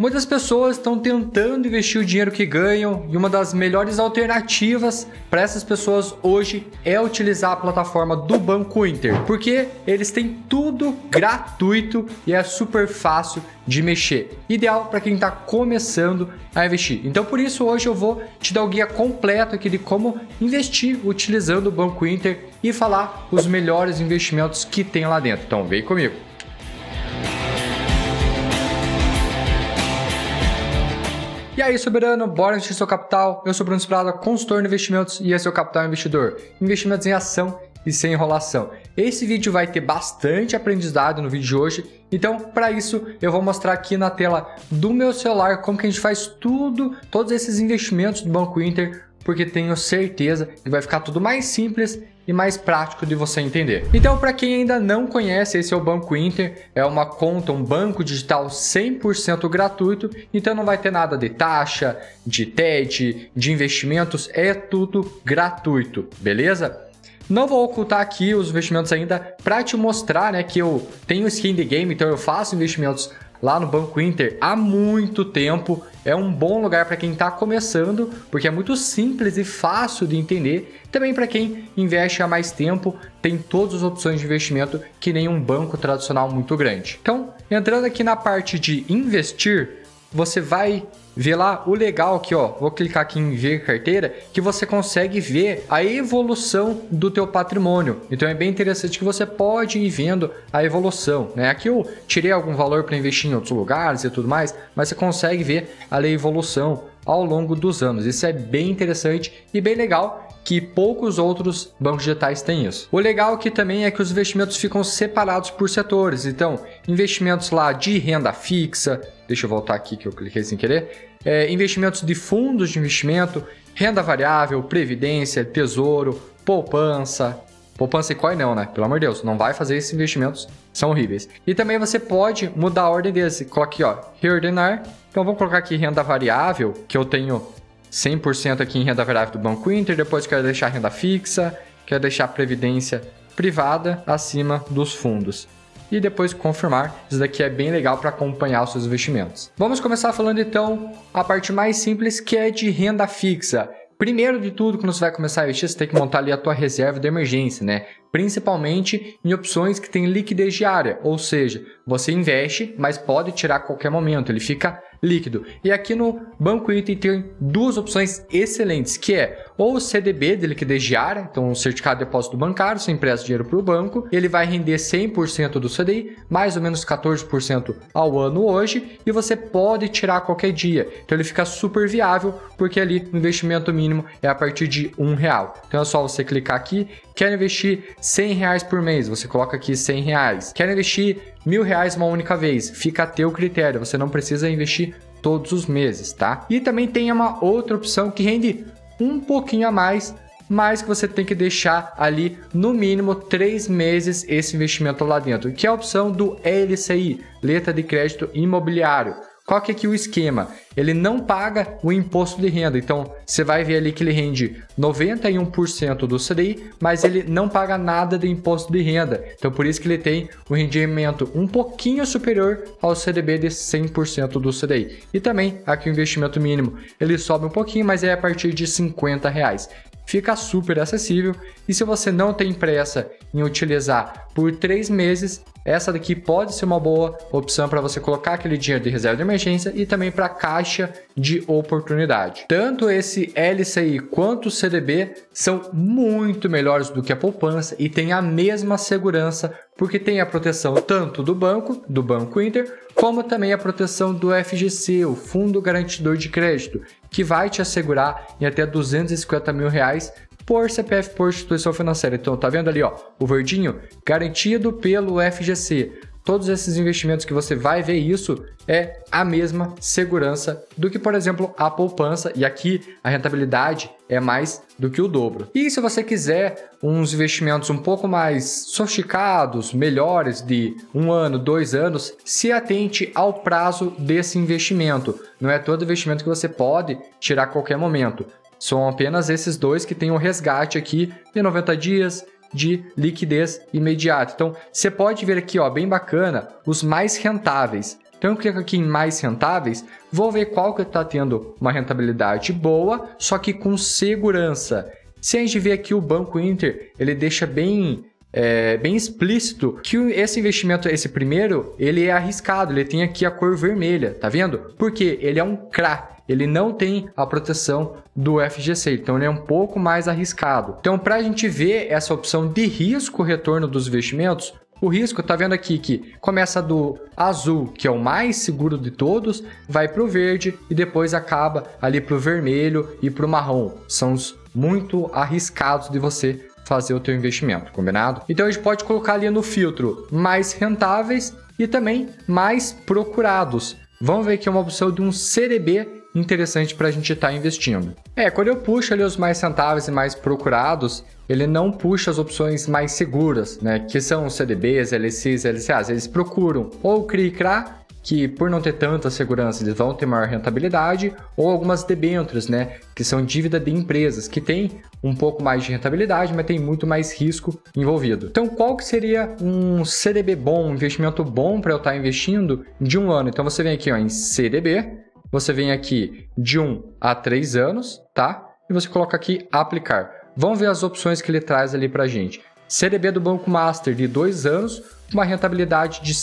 Muitas pessoas estão tentando investir o dinheiro que ganham e uma das melhores alternativas para essas pessoas hoje é utilizar a plataforma do Banco Inter, porque eles têm tudo gratuito e é super fácil de mexer. Ideal para quem está começando a investir. Então por isso hoje eu vou te dar o guia completo aqui de como investir utilizando o Banco Inter e falar os melhores investimentos que tem lá dentro. Então vem comigo. E aí, soberano, bora investir seu capital? Eu sou Bruno Sprada, consultor de investimentos e esse é o Capital Investidor. Investimentos em ação e sem enrolação. Esse vídeo vai ter bastante aprendizado no vídeo de hoje, então para isso eu vou mostrar aqui na tela do meu celular como que a gente faz todos esses investimentos do Banco Inter, porque tenho certeza que vai ficar tudo mais simples e mais prático de você entender. Então, para quem ainda não conhece, esse é o Banco Inter, é uma conta, um banco digital 100% gratuito, então não vai ter nada de taxa, de TED, de investimentos, é tudo gratuito, beleza? Não vou ocultar aqui os investimentos ainda para te mostrar, né, que eu tenho skin de game, então eu faço investimentos lá no Banco Inter há muito tempo. É um bom lugar para quem está começando, porque é muito simples e fácil de entender. Também para quem investe há mais tempo, tem todas as opções de investimento que nem um banco tradicional muito grande. Então, entrando aqui na parte de investir, você vai ver lá o legal aqui, ó. Vou clicar aqui em ver carteira, que você consegue ver a evolução do teu patrimônio. Então é bem interessante que você pode ir vendo a evolução, né? Aqui eu tirei algum valor para investir em outros lugares e tudo mais, mas você consegue ver a evolução ao longo dos anos. Isso é bem interessante e bem legal, que poucos outros bancos digitais têm isso. O legal aqui também é que os investimentos ficam separados por setores. Então, investimentos lá de renda fixa, deixa eu voltar aqui que eu cliquei sem querer, investimentos de fundos de investimento, renda variável, previdência, tesouro, poupança e coin não, né? Pelo amor de Deus, não vai fazer esses investimentos, são horríveis. E também você pode mudar a ordem deles. Coloca aqui, ó, reordenar. Então vamos colocar aqui renda variável, que eu tenho 100% aqui em renda variável do Banco Inter, depois quero deixar renda fixa, quero deixar previdência privada acima dos fundos. E depois confirmar, isso daqui é bem legal para acompanhar os seus investimentos. Vamos começar falando então a parte mais simples, que é de renda fixa. Primeiro de tudo, quando você vai começar a investir, você tem que montar ali a tua reserva de emergência, né? Principalmente em opções que têm liquidez diária, ou seja, você investe, mas pode tirar a qualquer momento, ele fica líquido. E aqui no Banco Inter tem duas opções excelentes, que é ou o CDB de liquidez diária, então um certificado de depósito bancário, você empresta dinheiro para o banco, ele vai render 100% do CDI, mais ou menos 14% ao ano hoje, e você pode tirar a qualquer dia. Então ele fica super viável, porque ali o investimento mínimo é a partir de R$1. Então é só você clicar aqui, quer investir R$100 por mês, você coloca aqui R$100. Quer investir R$1.000 uma única vez, fica a teu critério, você não precisa investir todos os meses, tá? E também tem uma outra opção que rende um pouquinho a mais, mas que você tem que deixar ali no mínimo 3 meses esse investimento lá dentro, que é a opção do LCI, Letra de Crédito Imobiliário. Qual que é aqui o esquema? Ele não paga o imposto de renda, então você vai ver ali que ele rende 91% do CDI, mas ele não paga nada de imposto de renda. Então por isso que ele tem um rendimento um pouquinho superior ao CDB de 100% do CDI. E também aqui o investimento mínimo, ele sobe um pouquinho, mas é a partir de R$50. Fica super acessível e se você não tem pressa em utilizar por 3 meses, essa daqui pode ser uma boa opção para você colocar aquele dinheiro de reserva de emergência e também para caixa de oportunidade. Tanto esse LCI quanto o CDB são muito melhores do que a poupança e tem a mesma segurança, porque tem a proteção tanto do Banco Inter, como também a proteção do FGC, o Fundo Garantidor de Crédito, que vai te assegurar em até R$250 mil por CPF por instituição financeira. Então, tá vendo ali, ó, o verdinho? Garantido pelo FGC. Todos esses investimentos que você vai ver isso é a mesma segurança do que, por exemplo, a poupança. E aqui a rentabilidade é mais do que o dobro. E se você quiser uns investimentos um pouco mais sofisticados, melhores, de 1 ano, 2 anos, se atente ao prazo desse investimento. Não é todo investimento que você pode tirar a qualquer momento. São apenas esses dois que tem o resgate aqui de 90 dias de liquidez imediata. Então, você pode ver aqui, ó, bem bacana, os mais rentáveis. Então eu clico aqui em mais rentáveis, vou ver qual que está tendo uma rentabilidade boa, só que com segurança. Se a gente ver aqui o Banco Inter, ele deixa bem explícito que esse investimento, esse primeiro, ele é arriscado, ele tem aqui a cor vermelha, tá vendo? Porque ele é um CRA, ele não tem a proteção do FGC, então ele é um pouco mais arriscado. Então, para a gente ver essa opção de risco retorno dos investimentos, o risco, tá vendo aqui que começa do azul, que é o mais seguro de todos, vai para o verde e depois acaba ali para o vermelho e para o marrom. São os muito arriscados de você fazer o teu investimento, combinado? Então a gente pode colocar ali no filtro mais rentáveis e também mais procurados. Vamos ver aqui uma opção de um CDB interessante para a gente estar investindo. Quando eu puxo ali os mais rentáveis e mais procurados, ele não puxa as opções mais seguras, né? Que são os CDBs, LCs, LCAs. Eles procuram ou CRI e CRA, que por não ter tanta segurança eles vão ter maior rentabilidade, ou algumas debêntures, né, que são dívida de empresas, que tem um pouco mais de rentabilidade, mas tem muito mais risco envolvido. Então, qual que seria um CDB bom, um investimento bom para eu estar investindo de um ano? Então, você vem aqui ó, em CDB, você vem aqui de 1 a 3 anos, tá? E você coloca aqui aplicar. Vamos ver as opções que ele traz ali para a gente. CDB do Banco Master de 2 anos, uma rentabilidade de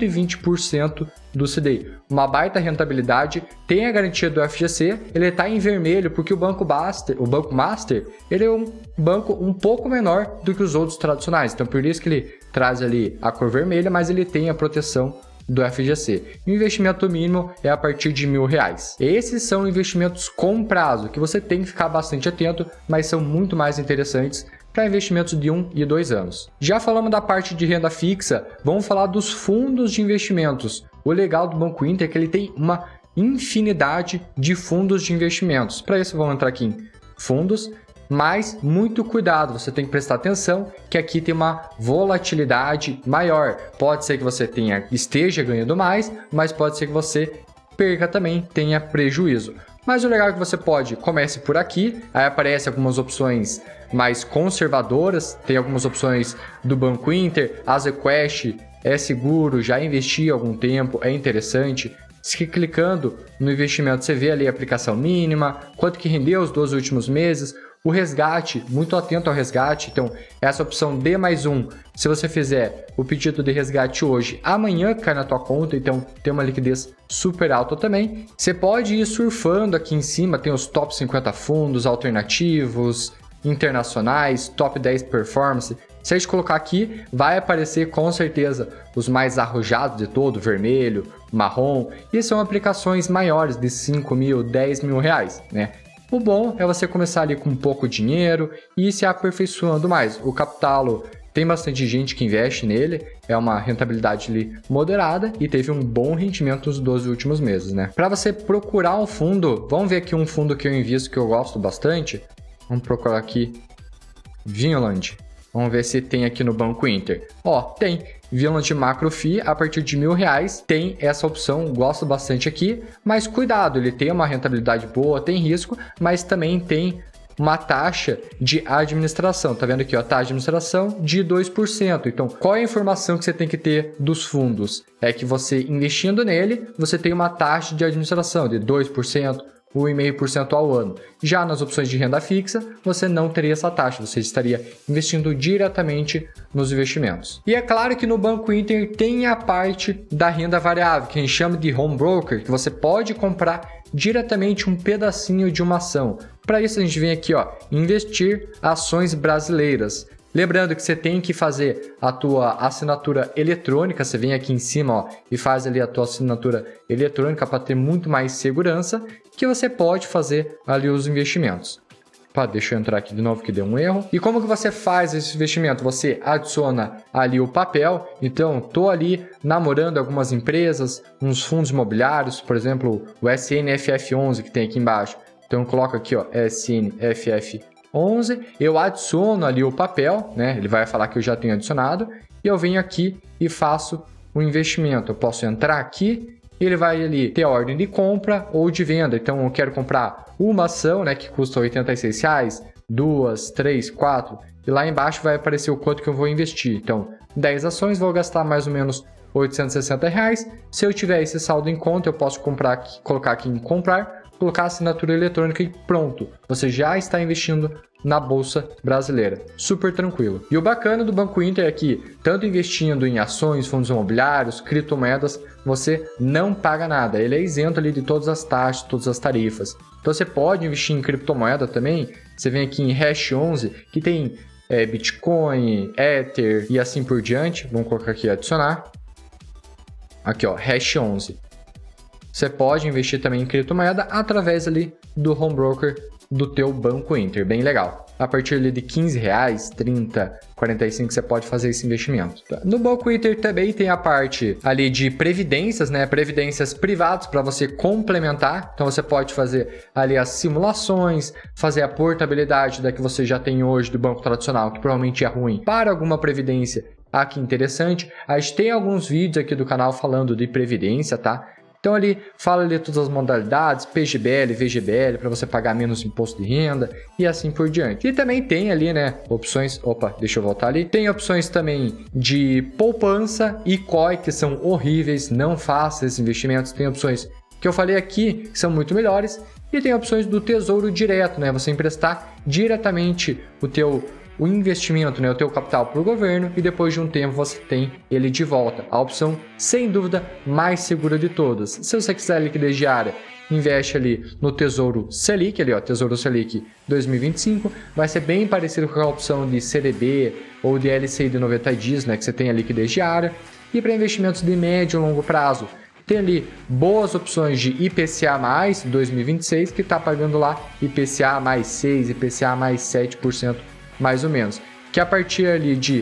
120% do CDI. Uma baita rentabilidade, tem a garantia do FGC, ele está em vermelho porque o Banco Master, ele é um banco um pouco menor do que os outros tradicionais. Então por isso que ele traz ali a cor vermelha, mas ele tem a proteção do FGC. O investimento mínimo é a partir de R$1.000. Esses são investimentos com prazo, que você tem que ficar bastante atento, mas são muito mais interessantes para investimentos de 1 e 2 anos. Já falamos da parte de renda fixa, vamos falar dos fundos de investimentos. O legal do Banco Inter é que ele tem uma infinidade de fundos de investimentos. Para isso, vamos entrar aqui em fundos, mas muito cuidado, você tem que prestar atenção que aqui tem uma volatilidade maior. Pode ser que você esteja ganhando mais, mas pode ser que você perca também, tenha prejuízo. Mas o legal é que você comece por aqui, aí aparece algumas opções mais conservadoras, tem algumas opções do Banco Inter, a ZQuest é seguro, já investi há algum tempo, é interessante. Se clicando no investimento, você vê ali a aplicação mínima, quanto que rendeu os 12 últimos meses, o resgate, muito atento ao resgate. Então, essa opção D+1, se você fizer o pedido de resgate hoje, amanhã cai na tua conta, então tem uma liquidez super alta também. Você pode ir surfando aqui em cima, tem os top 50 fundos alternativos, internacionais, top 10 performance. Se a gente colocar aqui, vai aparecer com certeza os mais arrojados de todo, vermelho, marrom, e são aplicações maiores de 5 mil, 10 mil reais, né? O bom é você começar ali com pouco dinheiro e ir se aperfeiçoando mais. O Capitalo tem bastante gente que investe nele, é uma rentabilidade ali moderada e teve um bom rendimento nos 12 últimos meses, né? Para você procurar um fundo, vamos ver aqui um fundo que eu invisto que eu gosto bastante. Vamos procurar aqui Vinland. Vamos ver se tem aqui no Banco Inter. Ó, tem Vinland Macro FI a partir de R$1.000. Tem essa opção, gosto bastante aqui. Mas cuidado, ele tem uma rentabilidade boa, tem risco, mas também tem uma taxa de administração. Tá vendo aqui, ó, taxa de administração de 2%. Então, qual é a informação que você tem que ter dos fundos? É que você investindo nele, você tem uma taxa de administração de 2%. 1,5% ao ano. Já nas opções de renda fixa, você não teria essa taxa, você estaria investindo diretamente nos investimentos. E é claro que no Banco Inter tem a parte da renda variável, que a gente chama de home broker, que você pode comprar diretamente um pedacinho de uma ação. Para isso a gente vem aqui, ó, investir ações brasileiras. Lembrando que você tem que fazer a tua assinatura eletrônica, você vem aqui em cima, ó, e faz ali a tua assinatura eletrônica para ter muito mais segurança, que você pode fazer ali os investimentos. Deixa eu entrar aqui de novo que deu um erro. E como que você faz esse investimento? Você adiciona ali o papel. Então, estou ali namorando algumas empresas, uns fundos imobiliários, por exemplo, o SNFF11 que tem aqui embaixo. Então, eu coloco aqui, ó, SNFF11, eu adiciono ali o papel, né? Ele vai falar que eu já tenho adicionado, e eu venho aqui e faço o investimento. Eu posso entrar aqui, ele vai ali ter a ordem de compra ou de venda. Então eu quero comprar uma ação, né, que custa R$86, 2, 3, 4, e lá embaixo vai aparecer o quanto que eu vou investir. Então 10 ações, vou gastar mais ou menos R$860. Se eu tiver esse saldo em conta, eu posso colocar aqui em comprar, colocar a assinatura eletrônica e pronto. Você já está investindo na Bolsa Brasileira. Super tranquilo. E o bacana do Banco Inter é que, tanto investindo em ações, fundos imobiliários, criptomoedas, você não paga nada. Ele é isento ali de todas as taxas, todas as tarifas. Então você pode investir em criptomoeda também. Você vem aqui em Hash 11, que tem Bitcoin, Ether e assim por diante. Vamos colocar aqui adicionar. Aqui, ó, Hash 11. Você pode investir também em criptomoeda através ali do home broker do teu Banco Inter, bem legal. A partir ali de R$15, 30, 45 você pode fazer esse investimento. No Banco Inter também tem a parte ali de previdências, né? Previdências privadas para você complementar. Então você pode fazer ali as simulações, fazer a portabilidade da que você já tem hoje do banco tradicional, que provavelmente é ruim, para alguma previdência aqui interessante. A gente tem alguns vídeos aqui do canal falando de previdência, tá? Então ali fala ali todas as modalidades, PGBL, VGBL, para você pagar menos imposto de renda e assim por diante. E também tem ali, né, opções, deixa eu voltar ali. Tem opções também de poupança e COI, que são horríveis, não faça esses investimentos. Tem opções que eu falei aqui, que são muito melhores. E tem opções do Tesouro Direto, né, você emprestar diretamente o investimento, né, o teu capital para o governo e depois de um tempo você tem ele de volta. A opção, sem dúvida, mais segura de todas. Se você quiser liquidez diária, investe ali no Tesouro Selic, ali ó, Tesouro Selic 2025, vai ser bem parecido com a opção de CDB ou de LCI de 90 dias, né, que você tem a liquidez diária. E para investimentos de médio e longo prazo, tem ali boas opções de IPCA mais 2026, que está pagando lá IPCA mais 6, IPCA mais 7%, mais ou menos, que a partir ali de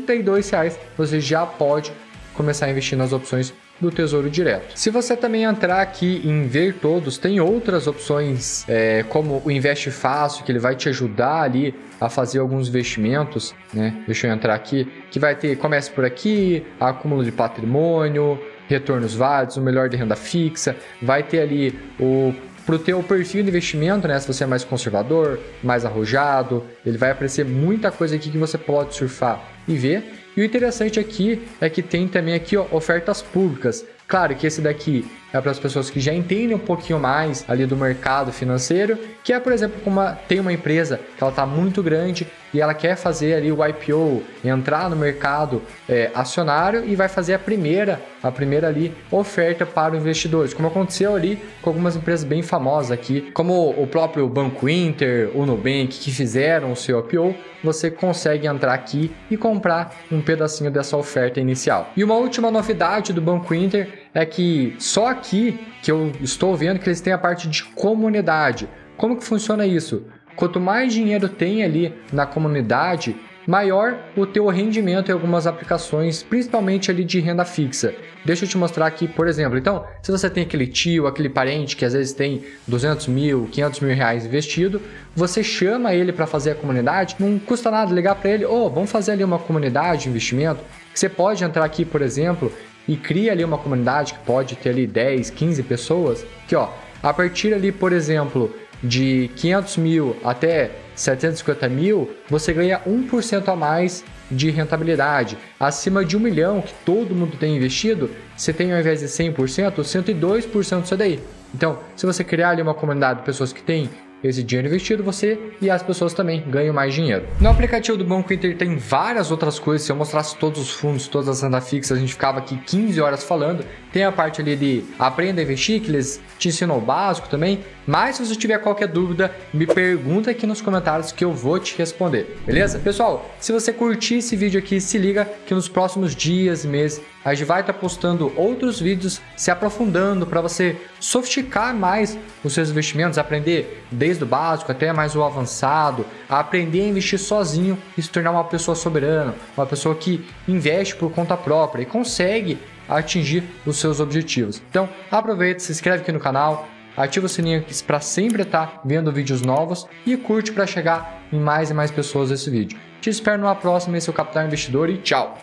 R$32 você já pode começar a investir nas opções do Tesouro Direto. Se você também entrar aqui em ver todos, tem outras opções como o Investe Fácil, que ele vai te ajudar ali a fazer alguns investimentos, né? Deixa eu entrar aqui, que vai ter, comece por aqui, acúmulo de patrimônio, retornos válidos, o melhor de renda fixa, vai ter ali para o teu perfil de investimento, né? Se você é mais conservador, mais arrojado, ele vai aparecer muita coisa aqui que você pode surfar e ver. E o interessante aqui é que tem também aqui, ó, ofertas públicas. Claro que esse daqui é para as pessoas que já entendem um pouquinho mais ali do mercado financeiro, que é, por exemplo, tem uma empresa que ela está muito grande e ela quer fazer ali o IPO, entrar no mercado acionário e vai fazer a primeira ali oferta para os investidores, como aconteceu ali com algumas empresas bem famosas aqui, como o próprio Banco Inter, o Nubank, que fizeram o seu IPO. Você consegue entrar aqui e comprar um pedacinho dessa oferta inicial. E uma última novidade do Banco Inter é que só aqui que eu estou vendo que eles têm a parte de comunidade. Como que funciona isso? Quanto mais dinheiro tem ali na comunidade, maior o teu rendimento em algumas aplicações, principalmente ali de renda fixa. Deixa eu te mostrar aqui, por exemplo. Então, se você tem aquele tio, aquele parente que às vezes tem 200 mil, 500 mil reais investido, você chama ele para fazer a comunidade, não custa nada ligar para ele, vamos fazer ali uma comunidade de investimento, que você pode entrar aqui, por exemplo, e cria ali uma comunidade que pode ter ali 10, 15 pessoas, que ó, a partir ali, por exemplo, de 500 mil até 750 mil, você ganha 1% a mais de rentabilidade. Acima de 1 milhão, que todo mundo tem investido, você tem ao invés de 100%, 102% disso daí. Então, se você criar ali uma comunidade de pessoas que têm esse dinheiro investido, você e as pessoas também ganham mais dinheiro. No aplicativo do Banco Inter tem várias outras coisas. Se eu mostrasse todos os fundos, todas as rendas fixas, a gente ficava aqui 15 horas falando. Tem a parte ali de aprenda a investir, que eles te ensinam o básico também. Mas se você tiver qualquer dúvida, me pergunta aqui nos comentários que eu vou te responder, beleza? Pessoal, se você curtir esse vídeo aqui, se liga que nos próximos dias e meses a gente vai estar postando outros vídeos se aprofundando para você sofisticar mais os seus investimentos, aprender desde o básico até mais o avançado, a aprender a investir sozinho e se tornar uma pessoa soberana, uma pessoa que investe por conta própria e consegue atingir os seus objetivos. Então, aproveita, se inscreve aqui no canal, ativa o sininho para sempre estar vendo vídeos novos e curte para chegar em mais e mais pessoas esse vídeo. Te espero numa próxima, esse é o Capital Investidor e tchau!